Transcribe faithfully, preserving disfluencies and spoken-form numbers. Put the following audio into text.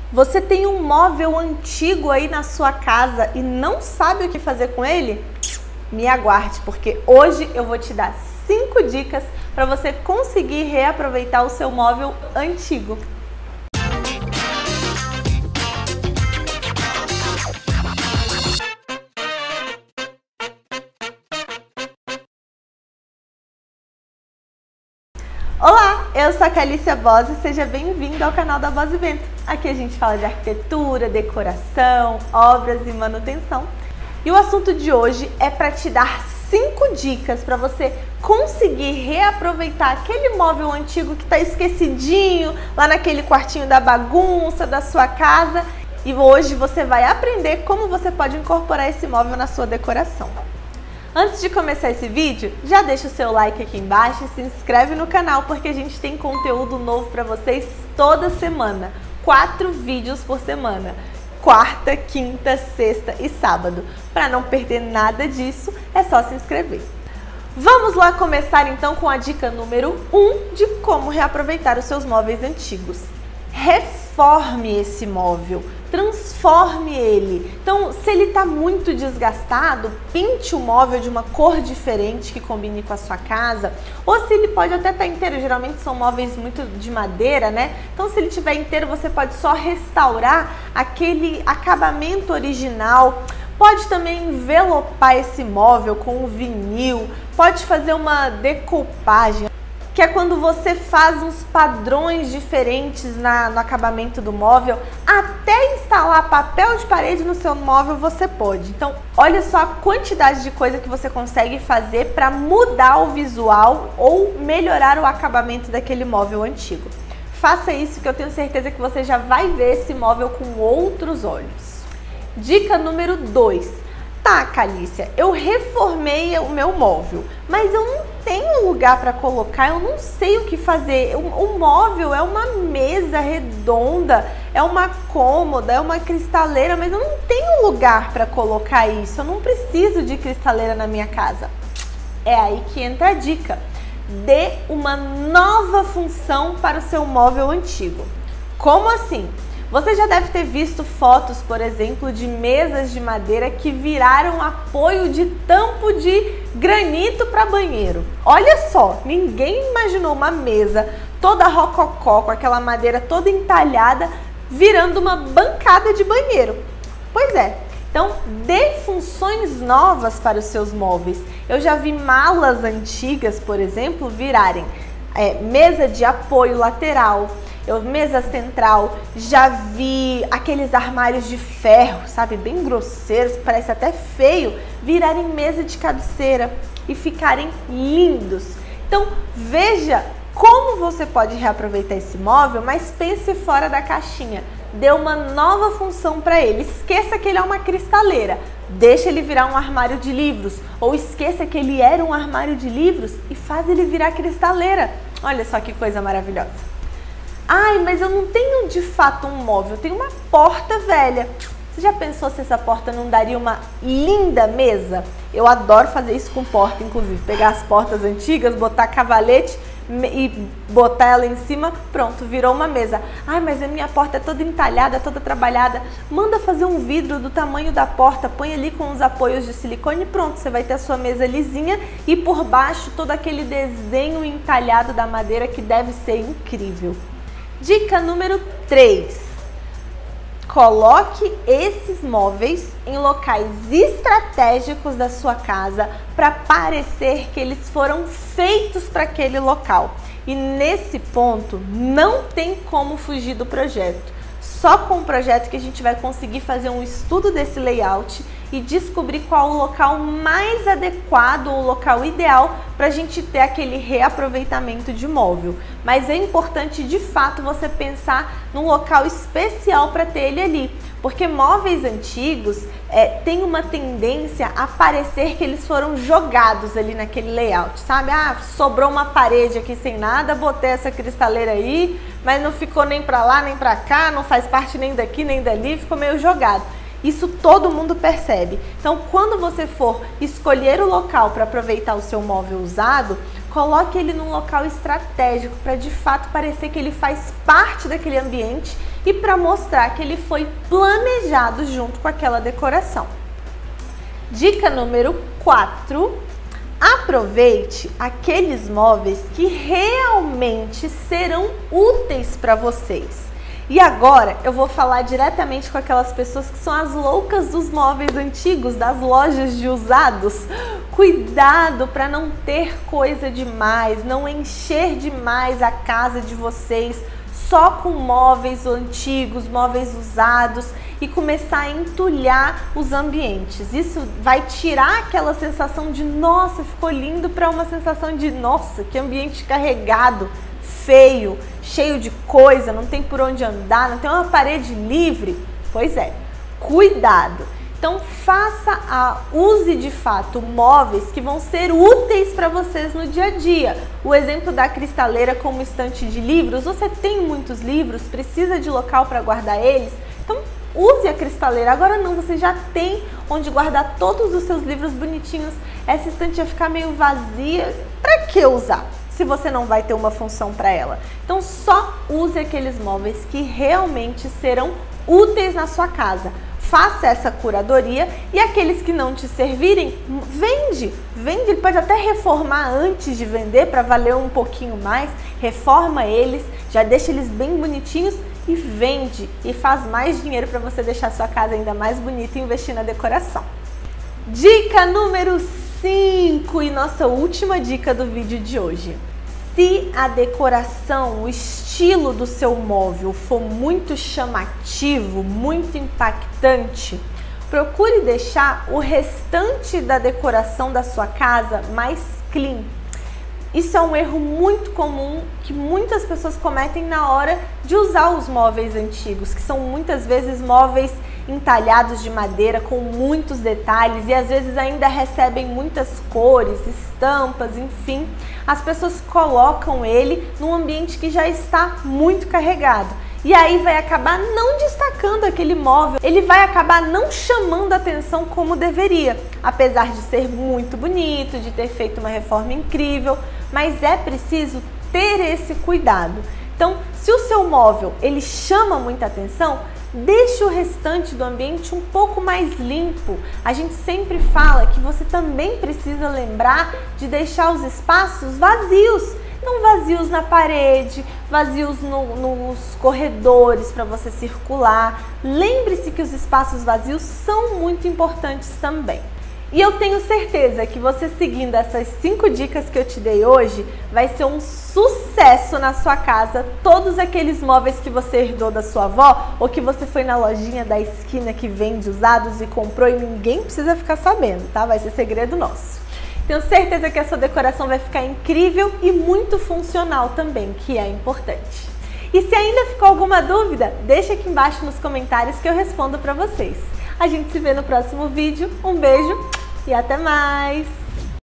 Você tem um móvel antigo aí na sua casa e não sabe o que fazer com ele? Me aguarde, porque hoje eu vou te dar cinco dicas para você conseguir reaproveitar o seu móvel antigo. Olá, eu sou a Calícia Bose, seja bem-vindo ao canal da Bose Vento. Aqui a gente fala de arquitetura, decoração, obras e manutenção. E o assunto de hoje é para te dar cinco dicas para você conseguir reaproveitar aquele móvel antigo que está esquecidinho lá naquele quartinho da bagunça da sua casa. E hoje você vai aprender como você pode incorporar esse móvel na sua decoração. Antes de começar esse vídeo, já deixa o seu like aqui embaixo e se inscreve no canal porque a gente tem conteúdo novo para vocês toda semana. Quatro vídeos por semana. Quarta, quinta, sexta e sábado. Para não perder nada disso, é só se inscrever. Vamos lá começar então com a dica número um de como reaproveitar os seus móveis antigos. Reforme esse móvel, transforme ele. Então, se ele está muito desgastado, pinte o móvel de uma cor diferente que combine com a sua casa. Ou se ele pode até estar inteiro, geralmente são móveis muito de madeira, né? Então, se ele estiver inteiro, você pode só restaurar aquele acabamento original. Pode também envelopar esse móvel com um vinil, pode fazer uma decoupagem, que é quando você faz uns padrões diferentes na, no acabamento do móvel. Até instalar papel de parede no seu móvel você pode. Então, olha só a quantidade de coisa que você consegue fazer para mudar o visual ou melhorar o acabamento daquele móvel antigo. Faça isso que eu tenho certeza que você já vai ver esse móvel com outros olhos. Dica número dois. Tá, Calícia, eu reformei o meu móvel, mas eu não tenho lugar para colocar, eu não sei o que fazer. O, o móvel é uma mesa redonda, é uma cômoda, é uma cristaleira, mas eu não tenho lugar para colocar isso, eu não preciso de cristaleira na minha casa. É aí que entra a dica. Dê uma nova função para o seu móvel antigo. Como assim? Você já deve ter visto fotos, por exemplo, de mesas de madeira que viraram apoio de tampo de granito para banheiro. Olha só, ninguém imaginou uma mesa toda rococó, com aquela madeira toda entalhada, virando uma bancada de banheiro. Pois é, então dê funções novas para os seus móveis. Eu já vi malas antigas, por exemplo, virarem é, mesa de apoio lateral, Eu, mesa central, já vi aqueles armários de ferro, sabe, bem grosseiros, parece até feio, virarem mesa de cabeceira e ficarem lindos. Então, veja como você pode reaproveitar esse móvel, mas pense fora da caixinha. Dê uma nova função para ele. Esqueça que ele é uma cristaleira, deixa ele virar um armário de livros, ou esqueça que ele era um armário de livros e faz ele virar cristaleira. Olha só que coisa maravilhosa. Ai, mas eu não tenho de fato um móvel, eu tenho uma porta velha. Você já pensou se essa porta não daria uma linda mesa? Eu adoro fazer isso com porta, inclusive. Pegar as portas antigas, botar cavalete e botar ela em cima, pronto, virou uma mesa. Ai, mas a minha porta é toda entalhada, toda trabalhada. Manda fazer um vidro do tamanho da porta, põe ali com os apoios de silicone e pronto, você vai ter a sua mesa lisinha e por baixo todo aquele desenho entalhado da madeira que deve ser incrível. Dica número três. Coloque esses móveis em locais estratégicos da sua casa para parecer que eles foram feitos para aquele local. E nesse ponto não tem como fugir do projeto. Só com o projeto que a gente vai conseguir fazer um estudo desse layout e descobrir qual o local mais adequado, ou o local ideal para a gente ter aquele reaproveitamento de móvel. Mas é importante de fato você pensar num local especial para ter ele ali, porque móveis antigos é, têm uma tendência a parecer que eles foram jogados ali naquele layout, sabe? Ah, sobrou uma parede aqui sem nada, botei essa cristaleira aí, mas não ficou nem para lá nem para cá, não faz parte nem daqui nem dali, ficou meio jogado. Isso todo mundo percebe. Então, quando você for escolher o local para aproveitar o seu móvel usado, coloque ele num local estratégico para de fato parecer que ele faz parte daquele ambiente e para mostrar que ele foi planejado junto com aquela decoração. Dica número quatro. Aproveite aqueles móveis que realmente serão úteis para vocês. E agora eu vou falar diretamente com aquelas pessoas que são as loucas dos móveis antigos, das lojas de usados. Cuidado para não ter coisa demais, não encher demais a casa de vocês só com móveis antigos, móveis usados e começar a entulhar os ambientes. Isso vai tirar aquela sensação de nossa, ficou lindo, para uma sensação de nossa, que ambiente carregado, feio, cheio de coisa, não tem por onde andar, não tem uma parede livre. Pois é, cuidado. Então faça a use de fato móveis que vão ser úteis para vocês no dia a dia. O exemplo da cristaleira como estante de livros, você tem muitos livros, precisa de local para guardar eles, então use a cristaleira. Agora não, você já tem onde guardar todos os seus livros bonitinhos, essa estante vai ficar meio vazia, para que usar? Se você não vai ter uma função para ela. Então só use aqueles móveis que realmente serão úteis na sua casa. Faça essa curadoria e aqueles que não te servirem, vende. Vende, pode até reformar antes de vender para valer um pouquinho mais. Reforma eles, já deixa eles bem bonitinhos e vende. E faz mais dinheiro para você deixar sua casa ainda mais bonita e investir na decoração. Dica número cinco e nossa última dica do vídeo de hoje. Se a decoração, o estilo do seu móvel for muito chamativo, muito impactante, procure deixar o restante da decoração da sua casa mais clean. Isso é um erro muito comum que muitas pessoas cometem na hora de usar os móveis antigos, que são muitas vezes móveis entalhados de madeira com muitos detalhes e às vezes ainda recebem muitas cores, estampas, enfim. As pessoas colocam ele num ambiente que já está muito carregado. E aí vai acabar não destacando aquele móvel, ele vai acabar não chamando a atenção como deveria, apesar de ser muito bonito, de ter feito uma reforma incrível, mas é preciso ter esse cuidado. Então, se o seu móvel ele chama muita atenção, deixe o restante do ambiente um pouco mais limpo. A gente sempre fala que você também precisa lembrar de deixar os espaços vazios. Não vazios na parede, vazios no, nos corredores para você circular. Lembre-se que os espaços vazios são muito importantes também. E eu tenho certeza que você seguindo essas cinco dicas que eu te dei hoje, vai ser um sucesso na sua casa. Todos aqueles móveis que você herdou da sua avó ou que você foi na lojinha da esquina que vende usados e comprou e ninguém precisa ficar sabendo, tá? Vai ser segredo nosso. Tenho certeza que a sua decoração vai ficar incrível e muito funcional também, que é importante. E se ainda ficou alguma dúvida, deixa aqui embaixo nos comentários que eu respondo para vocês. A gente se vê no próximo vídeo. Um beijo e até mais!